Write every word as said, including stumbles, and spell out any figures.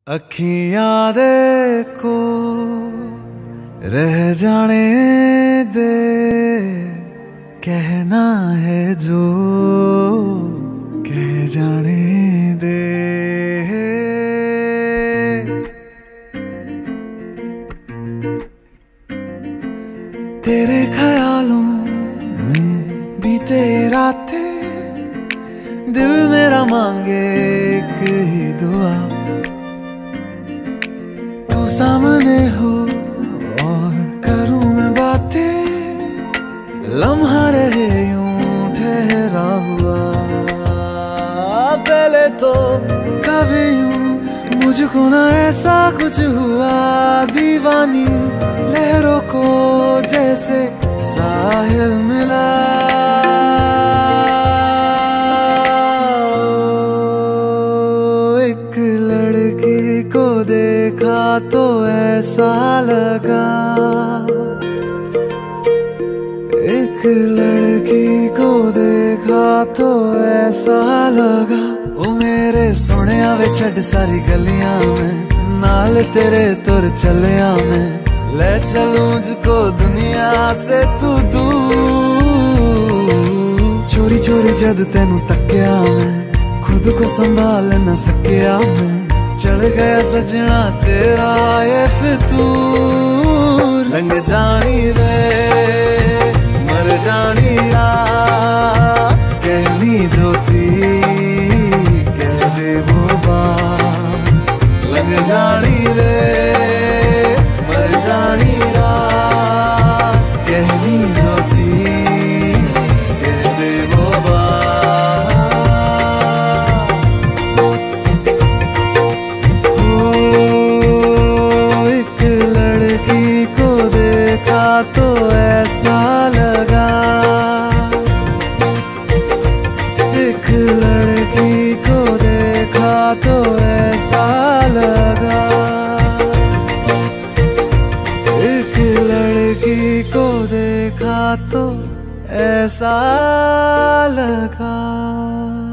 अखियां देखो रह जाने दे, कहना है जो कह जाने दे। तेरे ख्यालों में बीते रातें, दिल मेरा मांगे एक ही दुआ, तू सामने हो और करूं मैं बातें, लम्हा रहे यूं ठहरा हुआ। पहले तो कभी यूं मुझको ना ऐसा कुछ हुआ, दीवानी लहरों को जैसे साहिल मिला। एक लड़की को देखा तो ऐसा लगा, एक लड़की को देखा तो ऐसा लगा। ओ मेरे सोहणिया वे छड़ सारी गलियां में, नाल तेरे तुर चलिया मैं, ले चलूं मुझको दुनिया से तू दूर। चोरी चोरी जद तेनू तक्या मैं, खुद को संभाल न सकिया मैं, चढ़ गया सजना तेरा ये फितूर। रंग जानी वे मर जानी रा, कहनी जो थी कह दे वो बात। लग जानी वे मर जानी रा, कहनी जो थी कह दे वो बात। तो ऐसा लगा, एक लड़की को देखा तो ऐसा लगा, एक लड़की को देखा तो ऐसा लगा।